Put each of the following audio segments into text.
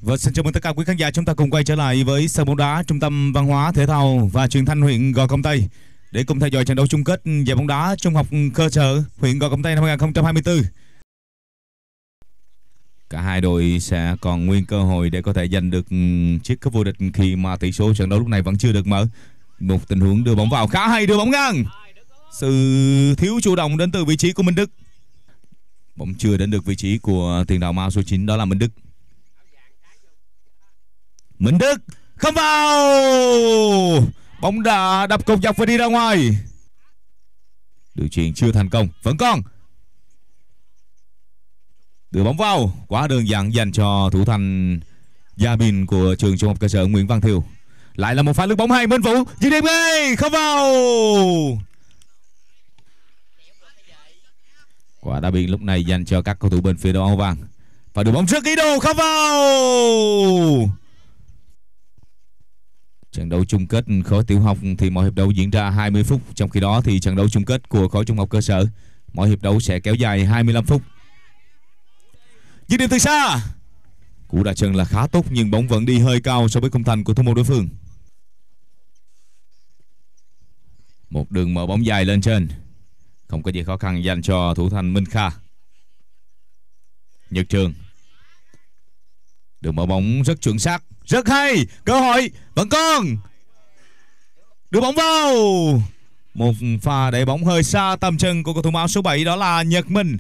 Và xin chào mừng tất cả quý khán giả, chúng ta cùng quay trở lại với sân bóng đá Trung tâm Văn hóa Thể thao và Truyền thanh huyện Gò Công Tây để cùng theo dõi trận đấu chung kết giải bóng đá trung học cơ sở huyện Gò Công Tây năm 2024. Cả hai đội sẽ còn nguyên cơ hội để có thể giành được chiếc cúp vô địch khi mà tỷ số trận đấu lúc này vẫn chưa được mở. Một tình huống đưa bóng vào khá hay, đưa bóng ngang. Sự thiếu chủ động đến từ vị trí của Minh Đức. Bóng chưa đến được vị trí của tiền đạo mao số 9, đó là Minh Đức. Minh Đức không vào. Bóng đã đập cột dọc và đi ra ngoài. Đường chuyền chưa thành công, vẫn còn. Đưa bóng vào, quá đơn giản dành cho thủ thành Gia Bình của trường trung học cơ sở Nguyễn Văn Thiều. Lại là một pha lướt bóng hay, Minh Vũ dứt điểm ngay, không vào. Quả đá biên lúc này dành cho các cầu thủ bên phía đội áo vàng. Và đưa bóng rất ý đồ, không vào. Trận đấu chung kết khối tiểu học thì mỗi hiệp đấu diễn ra 20 phút. Trong khi đó thì trận đấu chung kết của khối trung học cơ sở, mỗi hiệp đấu sẽ kéo dài 25 phút. Dứt điểm từ xa. Cú đá chân là khá tốt nhưng bóng vẫn đi hơi cao so với khung thành của thủ môn đối phương. Một đường mở bóng dài lên trên. Không có gì khó khăn dành cho thủ thành Minh Kha. Nhật Trường. Đường mở bóng rất chuẩn xác, rất hay. Cơ hội vẫn còn. Đưa bóng vào. Một pha đẩy bóng hơi xa tầm chân của cầu thủ áo số 7, đó là Nhật Minh.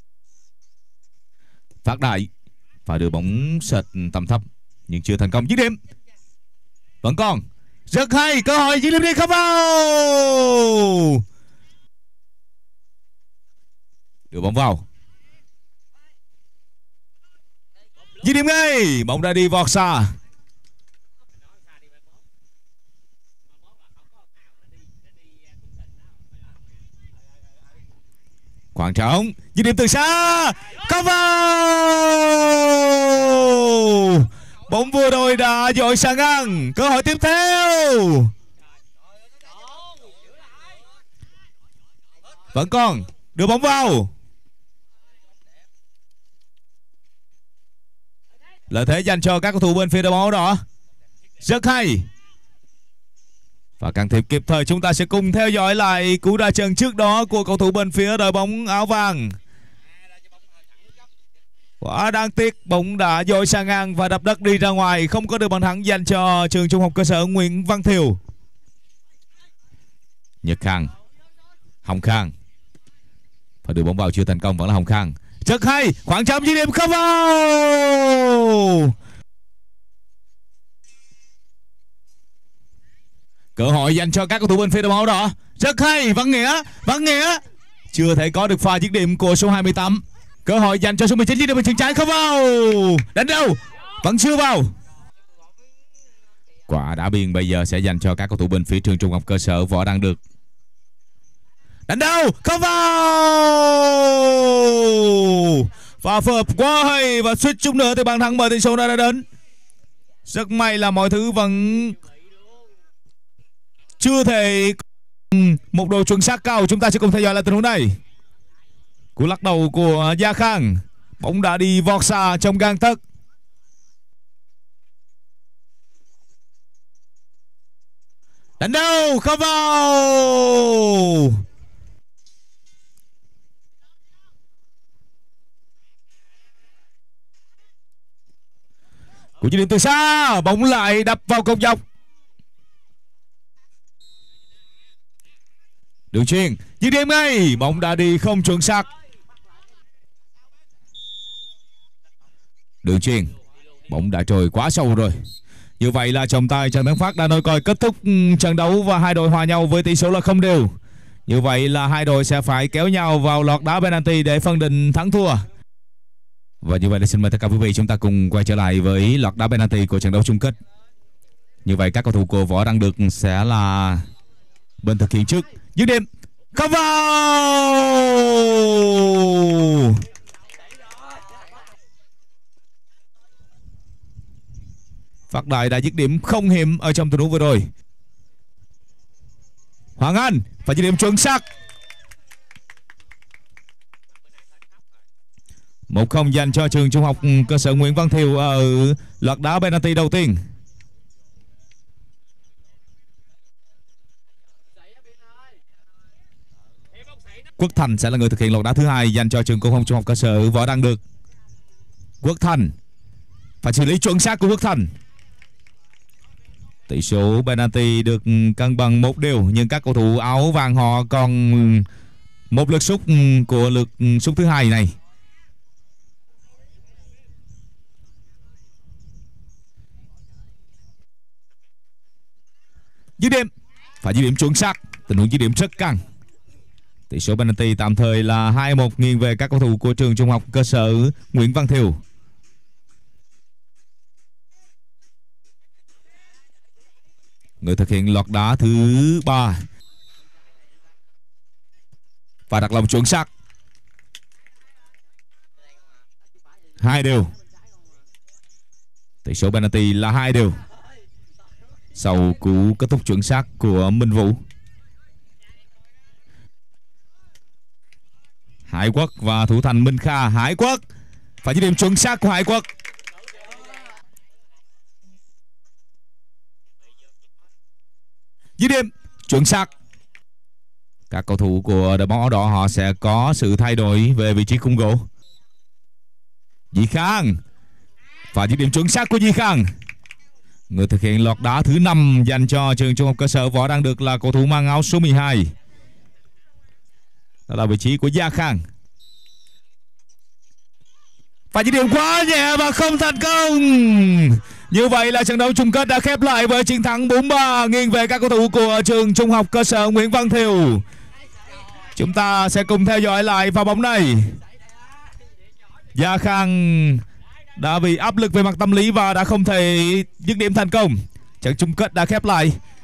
Phát đại và đưa bóng sệt tầm thấp nhưng chưa thành công. Dứt điểm vẫn còn, rất hay. Cơ hội dứt điểm đi, không vào. Đưa bóng vào. Dứt điểm ngay. Bóng đã đi vọt xa. Khoảng trống, dứt điểm từ xa, không vào. Bóng vừa rồi đã dội sang ngang. Cơ hội tiếp theo vẫn còn. Đưa bóng vào. Lợi thế dành cho các cầu thủ bên phía đội bóng đỏ. Rất hay. Và can thiệp kịp thời. Chúng ta sẽ cùng theo dõi lại cú đá chân trước đó của cầu thủ bên phía đội bóng áo vàng. Quá đáng tiếc, bóng đã dội sang ngang và đập đất đi ra ngoài, không có được bàn thắng dành cho trường trung học cơ sở Nguyễn Văn Thiều. Nhật Khang, Hồng Khang. Và đưa bóng vào chưa thành công, vẫn là Hồng Khang. Rất hay, khoảng trống dứt điểm không vào. Cơ hội dành cho các cầu thủ bên phía đội áo đỏ. Rất hay, Văn Nghĩa chưa thể có được pha dứt điểm của số 28. Cơ hội dành cho số 19, dứt điểm bên chân trái không vào. Đánh đâu vẫn chưa vào. Quả đá biên bây giờ sẽ dành cho các cầu thủ bên phía trường trung học cơ sở Võ Đăng Được. Đánh đâu không vào. Và phối hợp quá hay và suýt chút nữa thì bàn thắng mở tỷ số đã đến. Rất may là mọi thứ vẫn chưa thể một độ chuẩn xác cao. Chúng ta sẽ cùng theo dõi lại tình huống này. Cú lắc đầu của Gia Khang. Bóng đã đi vọt xa trong gang tấc. Đánh đâu không vào. Cú dứt điểm từ xa, bóng lại đập vào cột dọc. Đường chuyền dứt điểm ngay, bóng đã đi không chuẩn xác. Đường chuyền, bóng đã trôi quá sâu rồi. Như vậy là trọng tài Trần Tấn Phát đã nói coi kết thúc trận đấu và hai đội hòa nhau với tỷ số là không đều. Như vậy là hai đội sẽ phải kéo nhau vào loạt đá penalty để phân định thắng thua. Và như vậy là xin mời tất cả quý vị chúng ta cùng quay trở lại với loạt đá penalty của trận đấu chung kết. Như vậy các cầu thủ của Võ Đăng Được sẽ là bên thực hiện trước. Dứt điểm không vào. Phát Đại đã dứt điểm không hiểm ở trong tình huống vừa rồi. Hoàng Anh và dứt điểm chuẩn xác. 1-0 dành cho trường trung học cơ sở Nguyễn Văn Thiều ở loạt đá penalty đầu tiên. Quốc Thành sẽ là người thực hiện loạt đá thứ hai dành cho trường trung học cơ sở Võ Đăng Được. Quốc Thành phải xử lý chuẩn xác của Quốc Thành. Tỷ số penalty được cân bằng 1-1, nhưng các cầu thủ áo vàng họ còn một lượt sút của lượt sút thứ hai này. Dứt điểm, phải dứt điểm chuẩn xác, tình huống dứt điểm rất căng. Tỷ số penalty tạm thời là 2-1 nghiêng về các cầu thủ của trường trung học cơ sở Nguyễn Văn Thiều. Người thực hiện loạt đá thứ 3 và đặt lòng chuẩn xác. 2-2. Tỷ số penalty là 2-2 sau cú kết thúc chuẩn xác của Minh Vũ. Hải Quốc và thủ thành Minh Kha. Hải Quốc phải dứt điểm chuẩn xác của Hải Quốc. Dứt điểm chuẩn xác. Các cầu thủ của đội bóng áo đỏ họ sẽ có sự thay đổi về vị trí khung gỗ. Di Khang và dứt điểm chuẩn xác của Di Khang. Người thực hiện loạt đá thứ 5 dành cho trường trung học cơ sở Võ Đăng Được là cầu thủ mang áo số 12. Đó là vị trí của Gia Khang. Và dứt điểm quá nhẹ và không thành công. Như vậy là trận đấu chung kết đã khép lại với chiến thắng 4-3 nghiêng về các cầu thủ của trường trung học cơ sở Nguyễn Văn Thiều. Chúng ta sẽ cùng theo dõi lại pha bóng này. Gia Khang đã bị áp lực về mặt tâm lý và đã không thể dứt điểm thành công. Trận chung kết đã khép lại.